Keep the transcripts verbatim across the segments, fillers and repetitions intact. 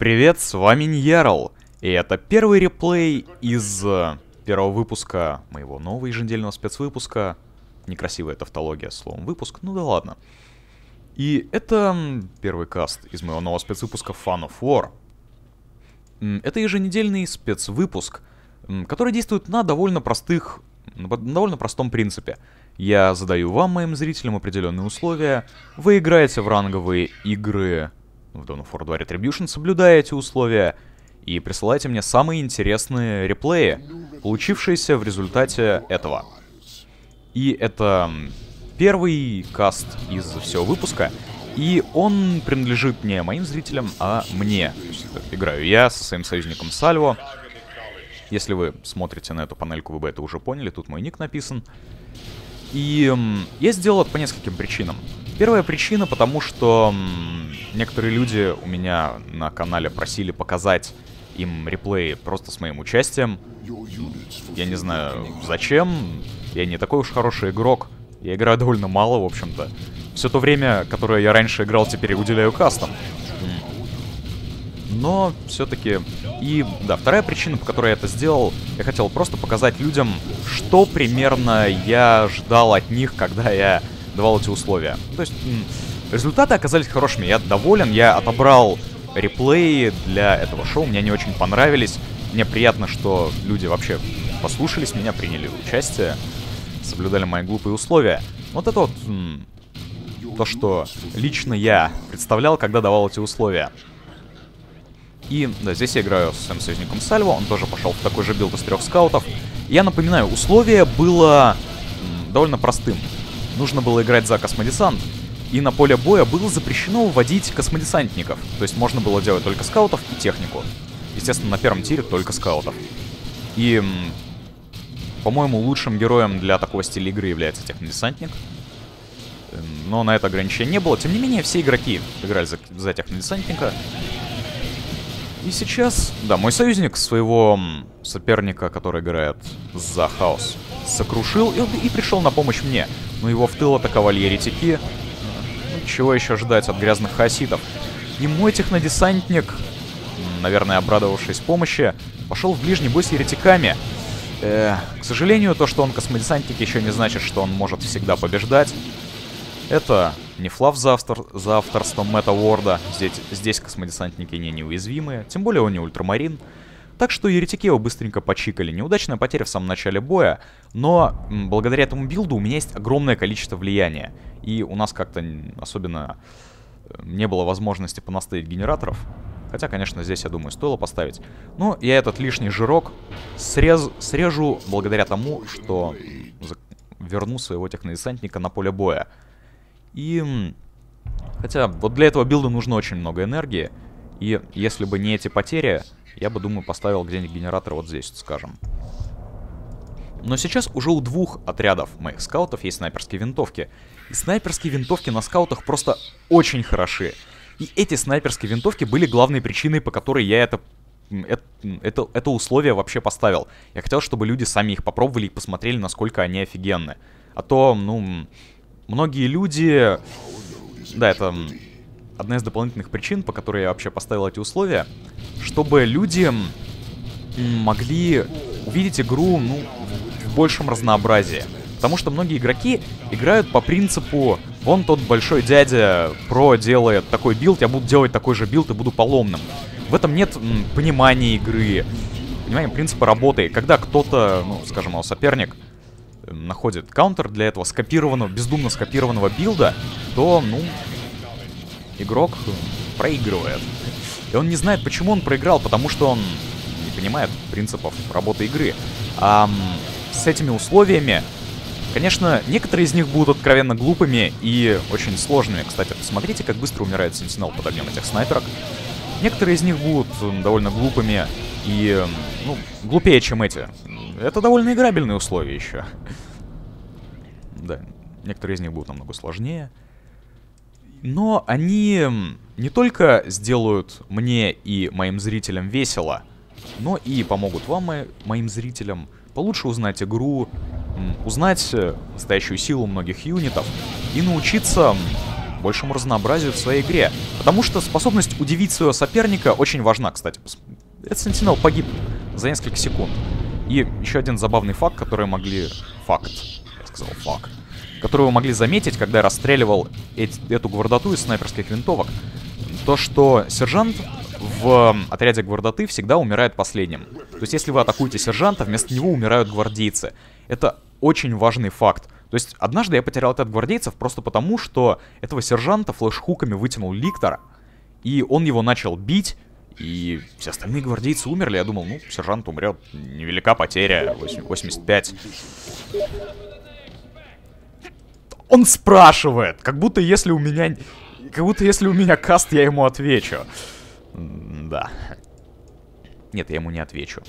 Привет, с вами Ньярл, и это первый реплей из э, первого выпуска моего нового еженедельного спецвыпуска. Некрасивая тавтология словом выпуск, ну да ладно. И это м, первый каст из моего нового спецвыпуска Fun of War. М, Это еженедельный спецвыпуск, м, который действует на довольно простых, на по- на довольно простом принципе. Я задаю вам, моим зрителям, определенные условия, вы играете в ранговые игры в Dawn of War два Retribution, соблюдая эти условия, и присылайте мне самые интересные реплеи, получившиеся в результате этого. И это м, первый каст из всего выпуска, и он принадлежит не моим зрителям, а мне. То есть, это играю я со своим союзником Сальво. Если вы смотрите на эту панельку, вы бы это уже поняли, тут мой ник написан. И м, я сделал это по нескольким причинам. Первая причина, потому что м, некоторые люди у меня на канале просили показать им реплеи просто с моим участием. Я не знаю зачем, я не такой уж хороший игрок. Я играю довольно мало, в общем-то. Все то время, которое я раньше играл, теперь уделяю кастам. Но все-таки... И, да, вторая причина, по которой я это сделал, я хотел просто показать людям, что примерно я ждал от них, когда я давал эти условия. То есть, м, результаты оказались хорошими, я доволен, я отобрал реплеи для этого шоу, мне они очень понравились. Мне приятно, что люди вообще послушались меня, приняли участие, соблюдали мои глупые условия. Вот это вот м, то, что лично я представлял, когда давал эти условия. И, да, здесь я играю с своим союзником Сальво, он тоже пошел в такой же билд из трех скаутов. Я напоминаю, условие было м, довольно простым. Нужно было играть за космодесант, и на поле боя было запрещено вводить космодесантников. То есть можно было делать только скаутов и технику. Естественно, на первом тире только скаутов. И, м, по-моему, лучшим героем для такого стиля игры является технодесантник. Эм, Но на это ограничения не было. Тем не менее, все игроки играли за, за технодесантника. И сейчас, да, мой союзник своего м, соперника, который играет за хаос, сокрушил и, и пришел на помощь мне. Но его в тыл атаковали еретики. Ну, чего еще ждать от грязных хаоситов? И мой технодесантник, м, наверное, обрадовавшись помощи, пошел в ближний бой с еретиками. Э, к сожалению, то, что он космодесантник, еще не значит, что он может всегда побеждать. Это не флав за, автор, за авторством Мэтта Уорда. Здесь, здесь космодесантники не неуязвимые. Тем более он не ультрамарин. Так что еретики его быстренько почикали. Неудачная потеря в самом начале боя. Но м, благодаря этому билду у меня есть огромное количество влияния. И у нас как-то особенно не было возможности понаставить генераторов. Хотя, конечно, здесь, я думаю, стоило поставить. Но я этот лишний жирок срез, срежу благодаря тому, что верну своего технодесантника на поле боя. И, хотя, вот для этого билда нужно очень много энергии, и если бы не эти потери, я бы, думаю, поставил где-нибудь генератор вот здесь, скажем. Но сейчас уже у двух отрядов моих скаутов есть снайперские винтовки. И снайперские винтовки на скаутах просто очень хороши. И эти снайперские винтовки были главной причиной, по которой я это, это, это, это условие вообще поставил. Я хотел, чтобы люди сами их попробовали и посмотрели, насколько они офигенны. А то, ну... Многие люди... Да, это одна из дополнительных причин, по которой я вообще поставил эти условия. Чтобы люди могли увидеть игру, ну, в большем разнообразии. Потому что многие игроки играют по принципу: вон тот большой дядя про делает такой билд, я буду делать такой же билд и буду поломным. В этом нет м, понимания игры, понимания принципа работы. Когда кто-то, ну, скажем, его соперник находит каунтер для этого скопированного, бездумно скопированного билда, то, ну, игрок проигрывает. И он не знает, почему он проиграл, потому что он не понимает принципов работы игры. А с этими условиями, конечно, некоторые из них будут откровенно глупыми и очень сложными. Кстати, посмотрите, как быстро умирает Сентинел под огнем этих снайперок. Некоторые из них будут довольно глупыми и, ну, глупее, чем эти. Это довольно играбельные условия еще. Да, некоторые из них будут намного сложнее. Но они не только сделают мне и моим зрителям весело, но и помогут вам, мо моим зрителям, получше узнать игру, узнать настоящую силу многих юнитов и научиться большему разнообразию в своей игре. Потому что способность удивить своего соперника очень важна, кстати. Этот Сентинел погиб за несколько секунд. И еще один забавный факт, который могли... Факт. Я сказал факт. Который вы могли заметить, когда я расстреливал эти... эту гвардоту из снайперских винтовок. То, что сержант в отряде гвардоты всегда умирает последним. То есть, если вы атакуете сержанта, вместо него умирают гвардейцы. Это очень важный факт. То есть, однажды я потерял отряд гвардейцев просто потому, что этого сержанта флешхуками вытянул Ликтор, и он его начал бить, и все остальные гвардейцы умерли. Я думал, ну, сержант умрет, невелика потеря, восемьдесят пять. Он спрашивает, как будто если у меня... Как будто если у меня каст, я ему отвечу. Да. Нет, я ему не отвечу.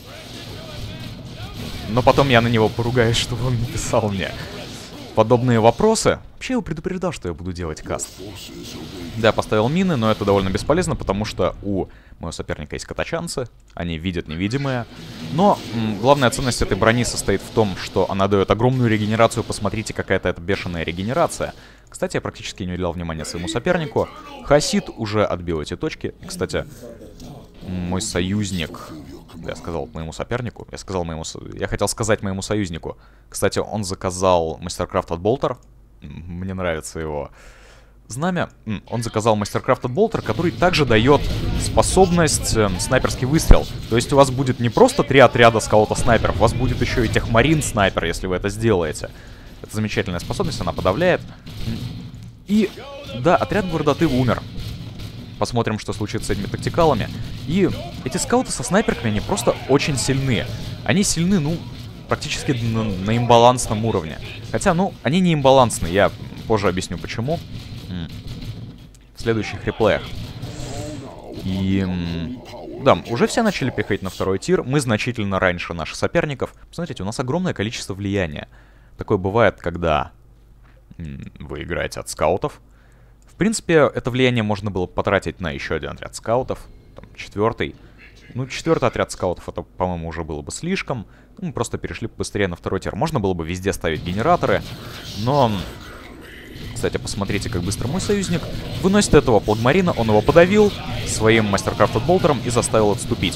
Но потом я на него поругаюсь, чтобы он не писал мне подобные вопросы. Вообще я его предупреждал, что я буду делать каст. Да, я поставил мины, но это довольно бесполезно, потому что у моего соперника есть катачанцы. Они видят невидимое. Но м, главная ценность этой брони состоит в том, что она дает огромную регенерацию. Посмотрите, какая-то это бешеная регенерация. Кстати, я практически не уделял внимания своему сопернику. Хасид уже отбил эти точки. И, кстати, мой союзник... Я сказал моему сопернику. Я сказал моему... Я хотел сказать моему союзнику. Кстати, он заказал Мастеркрафт от Болтер. Мне нравится его знамя. Он заказал Мастеркрафт от Болтер, который также дает способность э, снайперский выстрел. То есть у вас будет не просто три отряда скаута-снайперов, у вас будет еще и техмарин-снайпер, если вы это сделаете. Это замечательная способность, она подавляет. И, да, отряд гвардоты умер. Посмотрим, что случится с этими тактикалами. И эти скауты со снайперками, они просто очень сильны. Они сильны, ну, практически на, на имбалансном уровне. Хотя, ну, они не имбалансны, я позже объясню почему. В следующих реплеях. И... Да, уже все начали переходить на второй тир. Мы значительно раньше наших соперников. Посмотрите, у нас огромное количество влияния. Такое бывает, когда вы играете от скаутов. В принципе, это влияние можно было потратить на еще один отряд скаутов. Там, четвертый. Ну, четвертый отряд скаутов, это, по-моему, уже было бы слишком. Ну, мы просто перешли быстрее на второй тир. Можно было бы везде ставить генераторы. Но, кстати, посмотрите, как быстро мой союзник выносит этого плагмарина. Он его подавил своим Мастеркрафт болтером и заставил отступить.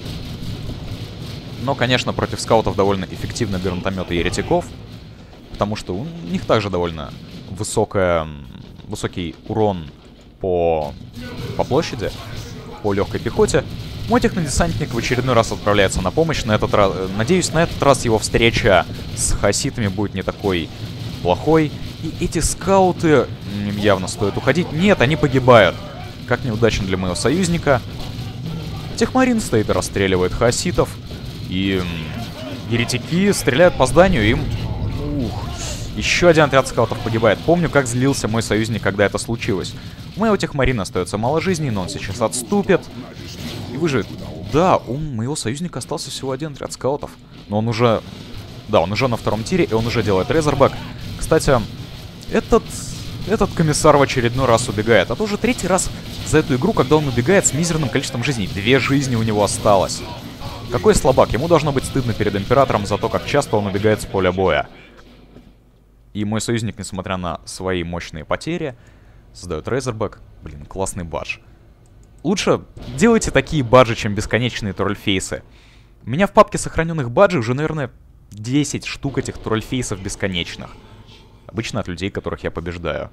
Но, конечно, против скаутов довольно эффективны гранатометы еретиков. Потому что у них также довольно высокая... высокий урон по, по площади, по легкой пехоте. Мой технодесантник в очередной раз отправляется на помощь. На этот раз, надеюсь, на этот раз его встреча с хаситами будет не такой плохой. И эти скауты, им явно стоит уходить. Нет, они погибают. Как неудачно для моего союзника. Техмарин стоит и расстреливает хаситов. И еретики стреляют по зданию, им... Ух... Еще один отряд скаутов погибает. Помню, как злился мой союзник, когда это случилось. У моего техмарина остается мало жизней, но он сейчас отступит. И выживет. Да, у моего союзника остался всего один отряд скаутов. Но он уже... Да, он уже на втором тире, и он уже делает резербэк. Кстати, этот... Этот комиссар в очередной раз убегает. А то уже третий раз за эту игру, когда он убегает с мизерным количеством жизней. Две жизни у него осталось. Какой слабак. Ему должно быть стыдно перед императором за то, как часто он убегает с поля боя. И мой союзник, несмотря на свои мощные потери, создает резербэк. Блин, классный бадж. Лучше делайте такие баджи, чем бесконечные тролльфейсы. У меня в папке сохраненных баджей уже, наверное, десять штук этих тролльфейсов бесконечных. Обычно от людей, которых я побеждаю.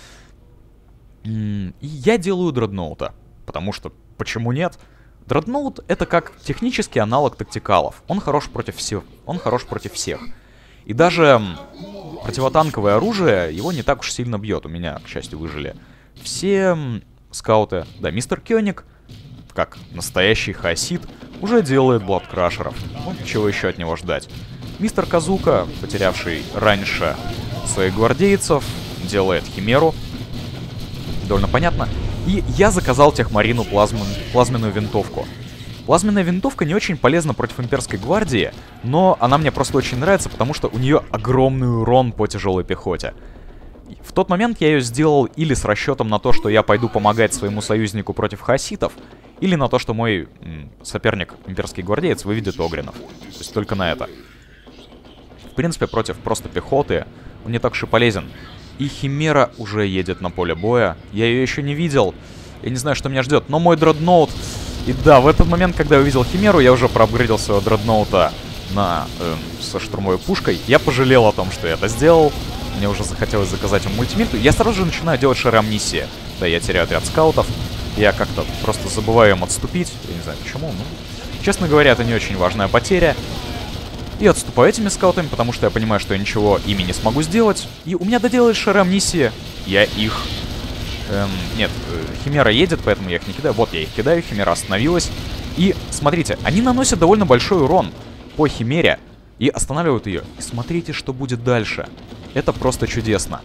И я делаю дредноута. Потому что, почему нет? Дредноут — это как технический аналог тактикалов. Он хорош против всех. Он хорош против всех. И даже... Противотанковое оружие его не так уж сильно бьет. У меня, к счастью, выжили все скауты. Да, мистер Кёник, как настоящий хасид, уже делает бладкрашеров. Ну, чего еще от него ждать? Мистер Казука, потерявший раньше своих гвардейцев, делает химеру. Довольно понятно. И я заказал техмарину плазмен... плазменную винтовку. Плазменная винтовка не очень полезна против имперской гвардии, но она мне просто очень нравится, потому что у нее огромный урон по тяжелой пехоте. В тот момент я ее сделал или с расчетом на то, что я пойду помогать своему союзнику против хаситов, или на то, что мой м, соперник, имперский гвардеец, выведет огринов. То есть только на это. В принципе, против просто пехоты он не так уж и полезен. И Химера уже едет на поле боя. Я ее еще не видел. Я не знаю, что меня ждет. Но мой дредноут... И да, в этот момент, когда я увидел Химеру, я уже проапгрейдил своего дредноута на, э, со штурмовой пушкой. Я пожалел о том, что я это сделал. Мне уже захотелось заказать ему мультимиту. Я сразу же начинаю делать шары амнисии. Да, я теряю отряд скаутов. Я как-то просто забываю им отступить. Я не знаю почему, но... Честно говоря, это не очень важная потеря. И отступаю этими скаутами, потому что я понимаю, что я ничего ими не смогу сделать. И у меня доделали шары амнисии. Я их... Эм, нет, Химера едет, поэтому я их не кидаю. Вот я их кидаю, Химера остановилась. И смотрите, они наносят довольно большой урон по Химере и останавливают ее. И смотрите, что будет дальше. Это просто чудесно.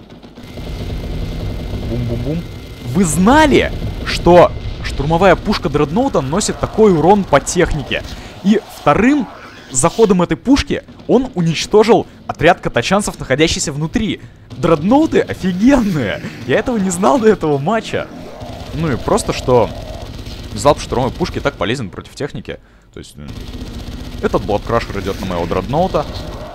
Бум-бум-бум. Вы знали, что штурмовая пушка дредноута носит такой урон по технике? И вторым заходом этой пушки он уничтожил отряд катачанцев, находящийся внутри. Дредноуты офигенные. Я этого не знал до этого матча. Ну и просто, что залп штурмовой пушки так полезен против техники. То есть этот Bloodcrusher идет на моего дредноута.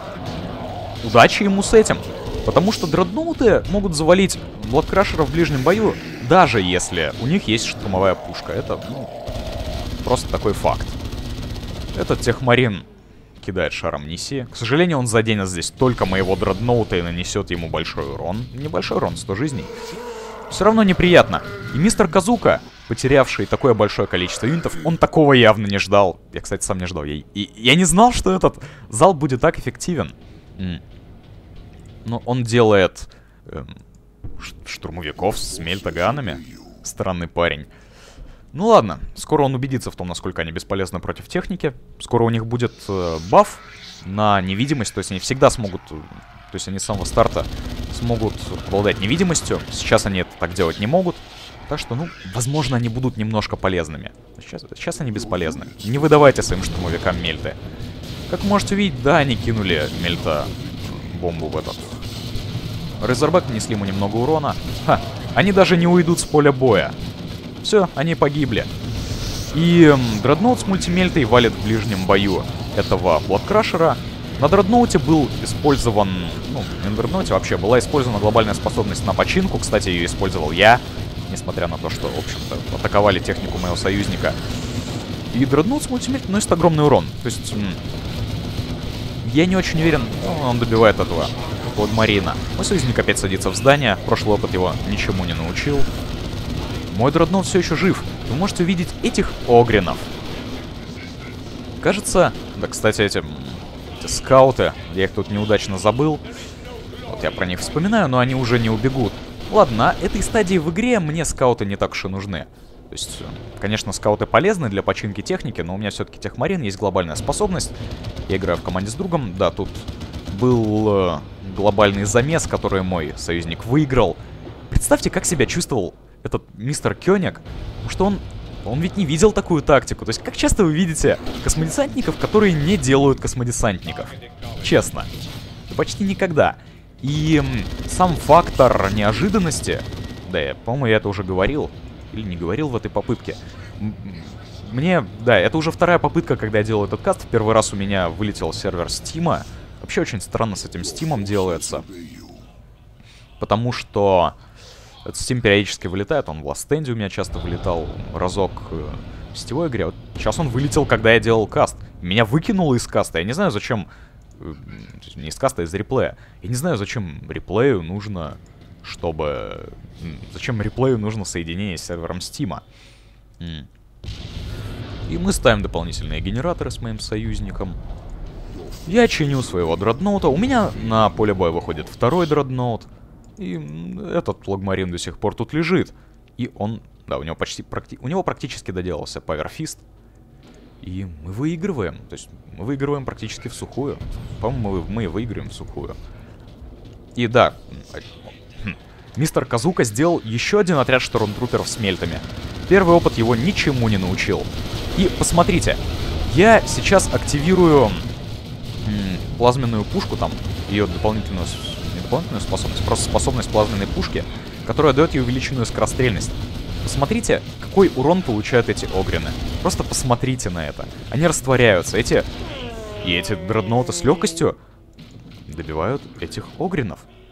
Удачи ему с этим. Потому что дредноуты могут завалить Bloodcrusher в ближнем бою, даже если у них есть штурмовая пушка. Это, ну, просто такой факт. Этот техмарин кидает шар амнисии. К сожалению, он заденет здесь только моего дредноута и нанесет ему большой урон. Небольшой урон, сто жизней. Все равно неприятно. И мистер Казука, потерявший такое большое количество юнитов, он такого явно не ждал. Я, кстати, сам не ждал. Я, и, я не знал, что этот залп будет так эффективен. М. Но он делает э, штурмовиков с мельтаганами. Странный парень. Ну ладно, скоро он убедится в том, насколько они бесполезны против техники. Скоро у них будет э, баф на невидимость, то есть они всегда смогут, то есть они с самого старта смогут обладать невидимостью. Сейчас они это так делать не могут. Так что, ну, возможно, они будут немножко полезными. Сейчас, сейчас они бесполезны. Не выдавайте своим штурмовикам мельты. Как можете видеть, да, они кинули мельта бомбу в этот. Резербэк нанесли ему немного урона. Ха, они даже не уйдут с поля боя. Все, они погибли. И эм, дредноут с мультимельтой валит в ближнем бою этого Bloodcrusher. На дредноуте был использован... Ну, не на дредноуте вообще была использована глобальная способность на починку. Кстати, ее использовал я. Несмотря на то, что, в общем-то, атаковали технику моего союзника. И дредноут с мультимельтой наносит огромный урон. То есть... М я не очень уверен... Ну, он добивает этого Флагмарина. Мой союзник опять садится в здание. Прошлый опыт его ничему не научил. Мой дредноут все еще жив. Вы можете увидеть этих огринов. Кажется... Да, кстати, эти, эти скауты, я их тут неудачно забыл. Вот я про них вспоминаю, но они уже не убегут. Ладно, на этой стадии в игре мне скауты не так уж и нужны. То есть, конечно, скауты полезны для починки техники, но у меня все-таки техмарин, есть глобальная способность. Я играю в команде с другом. Да, тут был э, глобальный замес, который мой союзник выиграл. Представьте, как себя чувствовал этот мистер Кёник, потому что он, он ведь не видел такую тактику. То есть, как часто вы видите космодесантников, которые не делают космодесантников? Честно. Почти никогда. И сам фактор неожиданности, да, я, по-моему, я это уже говорил, или не говорил в этой попытке. Мне, да, это уже вторая попытка, когда я делал этот каст. В первый раз у меня вылетел сервер Стима. Вообще очень странно с этим Стимом делается. Потому что этот Steam периодически вылетает. Он в Last Stand у меня часто вылетал разок в сетевой игре. Вот сейчас он вылетел, когда я делал каст. Меня выкинуло из каста. Я не знаю, зачем... Не из каста, а из реплея. Я не знаю, зачем реплею нужно, чтобы... Зачем реплею нужно соединение с сервером Стима. И мы ставим дополнительные генераторы с моим союзником. Я чиню своего дредноута. У меня на поле боя выходит второй дредноут. И этот флагмарин до сих пор тут лежит. И он... Да, у него почти... Практи... У него практически доделался паверфист. И мы выигрываем. То есть мы выигрываем практически в сухую. По-моему, мы, мы выиграем в сухую. И да... Мистер Казука сделал еще один отряд штормтруперов с мельтами. Первый опыт его ничему не научил. И посмотрите, я сейчас активирую м, плазменную пушку, там, ее дополнительную, не дополнительную способность, просто способность плазменной пушки, которая дает ей увеличенную скорострельность. Посмотрите, какой урон получают эти огрины. Просто посмотрите на это. Они растворяются. Эти... И эти дредноуты с легкостью добивают этих огринов.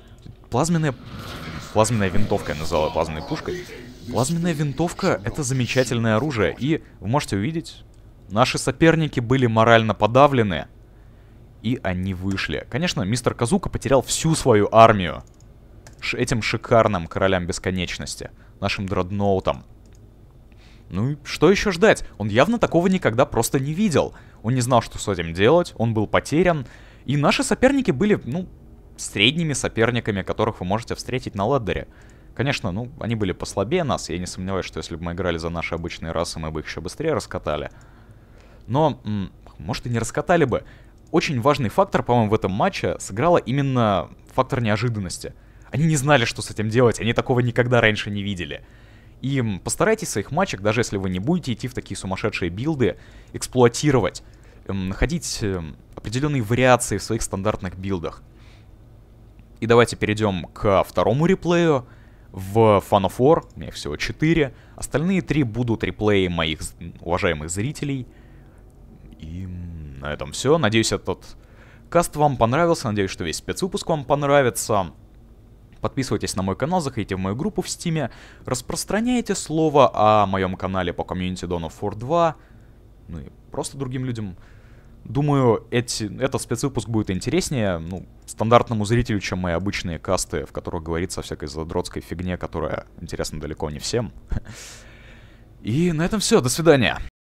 плазменная... Плазменная винтовка, я назвал ее плазменной пушкой. Плазменная винтовка — это замечательное оружие. И вы можете увидеть, наши соперники были морально подавлены. И они вышли. Конечно, мистер Казука потерял всю свою армию. Ш этим шикарным королям бесконечности. Нашим дредноутом. Ну и что еще ждать? Он явно такого никогда просто не видел. Он не знал, что с этим делать. Он был потерян. И наши соперники были, ну, средними соперниками, которых вы можете встретить на ладдере. Конечно, ну, они были послабее нас. Я не сомневаюсь, что если бы мы играли за наши обычные расы, мы бы их еще быстрее раскатали. Но, может, и не раскатали бы. Очень важный фактор, по-моему, в этом матче сыграла именно фактор неожиданности. Они не знали, что с этим делать. Они такого никогда раньше не видели. И постарайтесь в своих матчах, даже если вы не будете идти в такие сумасшедшие билды, эксплуатировать, эм, находить эм, определенные вариации в своих стандартных билдах. И давайте перейдем к второму реплею. В Fun of War, у меня их всего четыре. Остальные три будут реплеи моих уважаемых зрителей. И на этом все. Надеюсь, этот каст вам понравился. Надеюсь, что весь спецвыпуск вам понравится. Подписывайтесь на мой канал, заходите в мою группу в Стиме. Распространяйте слово о моем канале по комьюнити Dawn of War два. Ну и просто другим людям. Думаю, эти, этот спецвыпуск будет интереснее, ну, стандартному зрителю, чем мои обычные касты, в которых говорится о всякой задротской фигне, которая интересна далеко не всем. И на этом все. До свидания.